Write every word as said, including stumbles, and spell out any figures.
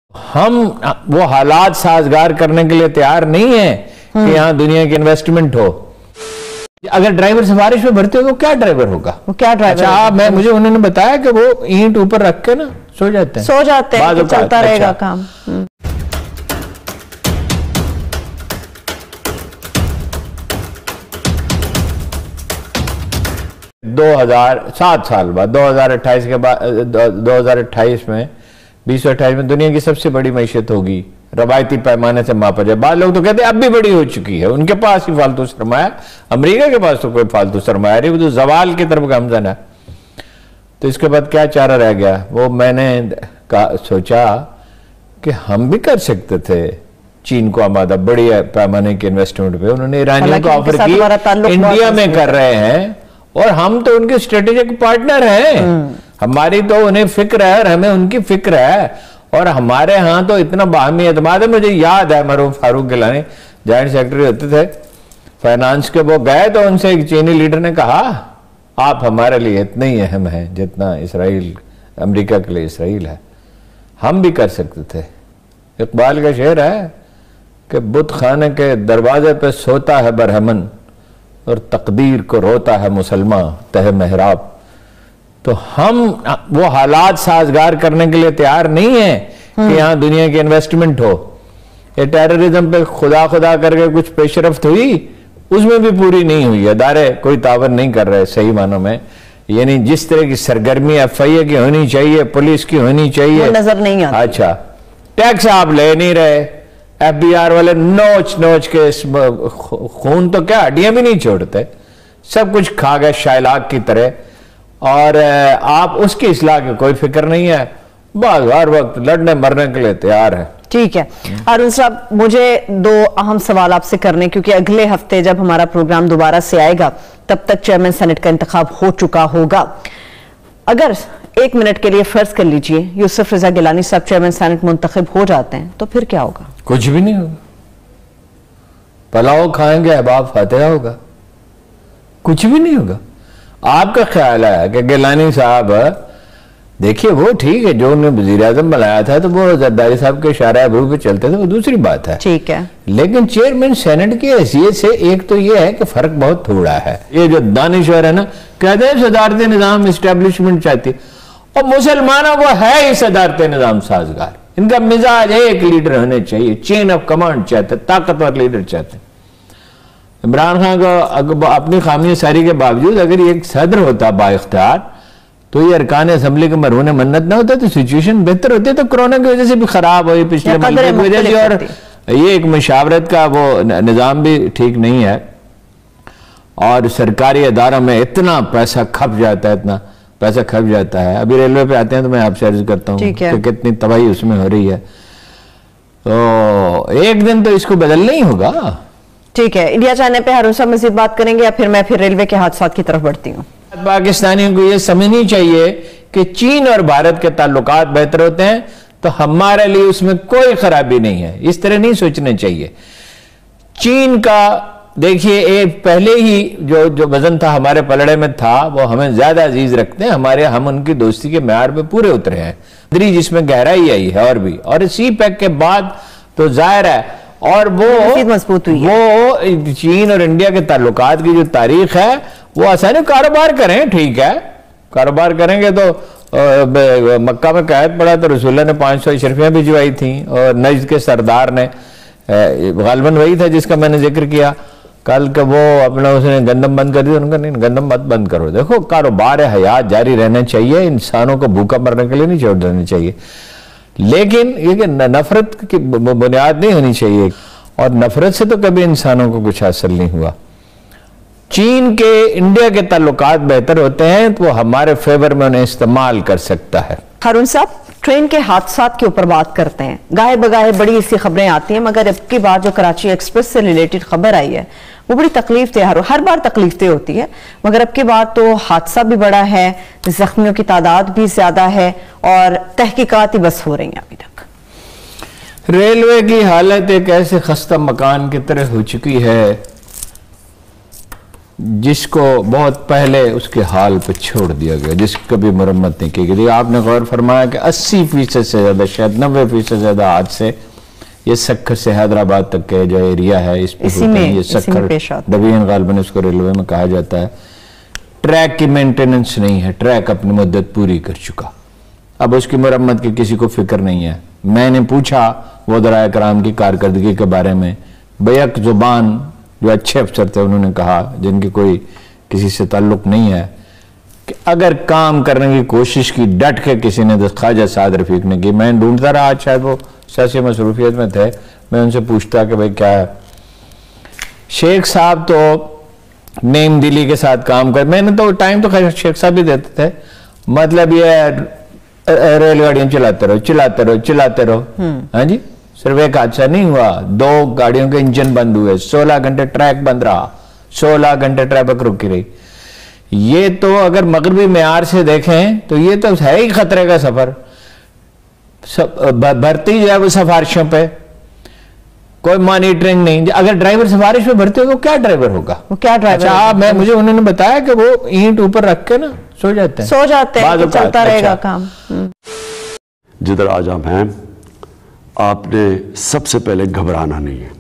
ہم وہ حالات سازگار کرنے کے لیے تیار نہیں ہیں کہ یہاں دنیا کی انویسٹمنٹ ہو. اگر ڈرائیور سفارش میں بھرتے ہو تو کیا ڈرائیور ہوگا؟ وہ کیا ڈرائیور اچھا میں مجھے انہوں نے بتایا کہ وہ اینٹ اوپر رکھ کے نا سو جاتے ہیں سو جاتے ہیں کہ چلتا رہے گا کام. دو ہزار سات سال بعد دو ہزار اٹھائیس کے بعد دو ہزار اٹھائیس میں بیس سو اٹھائیس میں دنیا کی سب سے بڑی معیشت ہوگی روایتی پیمانے سے ماپا جائے. بعض لوگ تو کہتے ہیں اب بھی بڑی ہو چکی ہے, ان کے پاس ہی فالتو سرمایہ, امریکہ کے پاس تو کوئی فالتو سرمایہ نہیں, وہ تو زوال کی طرف گامزن ہے. تو اس کے بعد کیا چارہ رہ گیا؟ وہ میں نے سوچا کہ ہم بھی کر سکتے تھے چین کو آمادہ بڑی پیمانے کی انویسٹمنٹ پہ. انہوں نے ایرانیوں کو آفر کی, انڈیا میں کر رہے ہیں اور ہم تو ان کے اسٹریٹجک پارٹنر ہیں. ہماری تو انہیں فکر ہے اور ہمیں ان کی فکر ہے, اور ہمارے ہاں تو اتنا باہمی اعتماد ہے. مجھے یاد ہے مرحوم فاروق گیلانی جوائنٹ سیکرٹری ہوتے تھے فائنانس کے, وہ گئے تو ان سے ایک چینی لیڈر نے کہا آپ ہمارے لیے اتنے ہی اہم ہیں جتنا اسرائیل امریکہ کے لیے اسرائیل ہے. ہم بھی کر سکتے تھے. اقبال کا شعر ہے کہ بت خانے کے دروازے پہ سوتا ہے برہمن اور تقدیر کو روتا ہے مسلمان تہ محراب. تو ہم وہ حالات سازگار کرنے کے لیے تیار نہیں ہیں کہ یہاں دنیا کی انویسٹمنٹ ہو. یہ ٹیررزم پہ خدا خدا کر کے کچھ پیش رفت ہوئی, اس میں بھی پوری نہیں ہوئی. ادارے کوئی تعاون نہیں کر رہے صحیح معنوں میں, یعنی جس طرح کی سرگرمی ایف آئی اے کی ہونی چاہیے, پولیس کی ہونی چاہیے, نظر نہیں آتی. اچھا ٹیکس آپ لے نہیں رہے, ایف بی آر والے نوچ نوچ کے خون تو کیا ہڈیاں بھی نہیں چھوڑتے, سب کچھ کھا گئے شائلاک کی طرح, اور آپ اس کی اصلاح کی کوئی فکر نہیں ہے. بعض ہر وقت لڑنے مرنے کے لیے تیار ہے. ٹھیک ہے ہارون صاحب, مجھے دو اہم سوال آپ سے کرنے, کیونکہ اگلے ہفتے جب ہمارا پروگرام دوبارہ سے آئے گا تب تک چیئرمین سینٹ کا انتخاب ہو چکا ہوگا. اگر ایک منٹ کے لیے فرض کر لیجئے یوسف رضا گیلانی صاحب چیئرمین سینٹ منتخب ہو جاتے ہیں تو پھر کیا ہوگا؟ کچھ بھی نہیں ہوگا. پلاؤ کھائیں گے احباب فاتحہ ہوگا, کچھ بھی نہیں ہوگا. آپ کا خیال ہے کہ گیلانی صاحب دیکھیے وہ ٹھیک ہے جو انہوں نے وزیر اعظم بنایا تھا تو وہ زرداری صاحب کے اشارہ ابرو پہ چلتے تھے, وہ دوسری بات ہے, ٹھیک ہے, لیکن چیئرمین سینٹ کی حیثیت سے ایک تو یہ ہے کہ فرق بہت تھوڑا ہے. یہ جو دانشور ہے نا کہتے ہیں صدارتی نظام اسٹیبلشمنٹ چاہتی, اور مسلمانوں کو ہے ہی صدارتی نظام سازگار. ان کا مزاج ایک لیڈر ہونے چاہیے, چین آف کمانڈ چاہتے, طاقتور لیڈر چاہتے. عمران خان کو اپنی خامی ساری کے باوجود اگر یہ ایک صدر ہوتا با اختیار تو یہ ارکان اسمبلی کے مرہون منت نہ ہوتا تو سچویشن بہتر ہوتی. تو کرونا کی وجہ سے بھی خراب ہوئی پچھلے ملک کی وجہ سے, اور یہ ایک مشاورت کا وہ نظام بھی ٹھیک نہیں ہے, اور سرکاری اداروں میں اتنا پیسہ کھپ جاتا ہے, اتنا پیسہ کھپ جاتا ہے. ابھی ریلوے پہ آتے ہیں تو میں آپ سے عرض کرتا ہوں کہ کتنی تباہی اس میں ہو رہی ہے. تو ایک دن تو اس کو بدلنا ہی ہوگا. ٹھیک ہے, انڈیا چینل پہ ہارون صاحب مزید بات کریں گے یا پھر میں پھر ریلوے کے حادثات کی طرف بڑھتی ہوں. پاکستانیوں کو یہ سمجھنی چاہیے کہ چین اور بھارت کے تعلقات بہتر ہوتے ہیں تو ہمارے لیے اس میں کوئی خرابی نہیں ہے. اس طرح نہیں سوچنا چاہیے. چین کا دیکھیے ایک پہلے ہی جو جو وزن تھا ہمارے پلڑے میں تھا وہ ہمیں زیادہ عزیز رکھتے ہیں. ہمارے ہم ان کی دوستی کے معیار پہ پورے اترے ہیں, جس میں گہرائی آئی ہے. اور بھی اور سی پیک کے بعد تو ظاہر ہے, اور وہ مضبوط ہوئی ہے. وہ چین اور انڈیا کے تعلقات کی جو تاریخ ہے وہ آسانی کاروبار کریں, ٹھیک ہے, کاروبار کریں گے تو مکہ میں قید پڑا تو رسول اللہ نے پانچ سو اشرفیاں بھجوائی تھیں, اور نجد کے سردار نے غالباً وہی تھا جس کا میں نے ذکر کیا کل, کہ وہ اپنا اس نے گندم بند کر دیا. ان کا نہیں, گندم مت بند کرو. دیکھو کاروبار حیات جاری رہنا چاہیے, انسانوں کو بھوکا مرنے کے لیے نہیں چھوڑ دینا چاہیے, لیکن یہ کہ نفرت کی بنیاد نہیں ہونی چاہیے, اور نفرت سے تو کبھی انسانوں کو کچھ حاصل نہیں ہوا. چین کے انڈیا کے تعلقات بہتر ہوتے ہیں تو وہ ہمارے فیور میں انہیں استعمال کر سکتا ہے. ہارون صاحب ٹرین کے حادثات کے اوپر بات کرتے ہیں. گاہے بگاہے بڑی ایسی خبریں آتی ہیں, مگر اب کی بار جو کراچی ایکسپریس سے ریلیٹڈ خبر آئی ہے وہ بڑی تکلیف دہ. ہر بار تکلیف دہ ہوتی ہے, مگر اب کی بار تو حادثہ بھی بڑا ہے, زخمیوں کی تعداد بھی زیادہ ہے, اور تحقیقات ہی بس ہو رہی ہیں ابھی تک. ریلوے کی حالت ایک ایسے خستہ مکان کی طرح ہو چکی ہے جس کو بہت پہلے اس کے حال پہ چھوڑ دیا گیا، جس کی کبھی مرمت نہیں کی گئی. آپ نے غور فرمایا کہ اسی فیصد سے زیادہ، شاید نوے فیصد سے زیادہ حادثے یہ سکھر سے حیدرآباد تک کے جو ایریا ہے اس پہ ہوتے ہیں. یہ سکھر ڈویژن غالباً اس کو ریلوے میں کہا جاتا ہے. ٹریک کی مینٹیننس نہیں ہے، ٹریک اپنی مدت پوری کر چکا، اب اس کی مرمت کی کسی کو فکر نہیں ہے. میں نے پوچھا وزراء کرام کی کارکردگی کے بارے میں، بیک زبان جو اچھے افسر تھے انہوں نے کہا، جن کی کوئی کسی سے تعلق نہیں ہے، کہ اگر کام کرنے کی کوشش کی ڈٹ کے کسی نے، خواجہ سعد رفیق نے کی. میں ڈھونڈتا رہا، آج شاید وہ سیاسی مصروفیت میں تھے، میں ان سے پوچھتا کہ بھئی کیا ہے. شیخ صاحب تو نیم دلی کے ساتھ کام کر، میں نے تو ٹائم تو خیر شیخ صاحب بھی دیتے تھے، مطلب یہ ریل گاڑیاں چلاتے رہو چلاتے رہو چلاتے رہو. ہاں جی، صرف ایک حادثہ نہیں ہوا، دو گاڑیوں کے انجن بند ہوئے، سولہ گھنٹے ٹریک بند رہا، سولہ گھنٹے ٹریفک رکی رہی. یہ تو اگر مغربی معیار سے دیکھیں تو یہ تو ہے ہی خطرے کا سفر. بھرتی جو ہے وہ سفارشوں پہ، کوئی مانیٹرنگ نہیں. اگر ڈرائیور سفارش پہ بھرتی ہو تو کیا ڈرائیور ہوگا؟ وہ کیا ڈرائیور؟ اچھا میں مجھے انہوں نے بتایا کہ وہ اینٹ اوپر رکھ کے نا سو جاتے ہیں، سو جاتے ہیں، چلتا رہے گا کام. جدھر آج ہم ہیں، آپ نے سب سے پہلے گھبرانا نہیں ہے.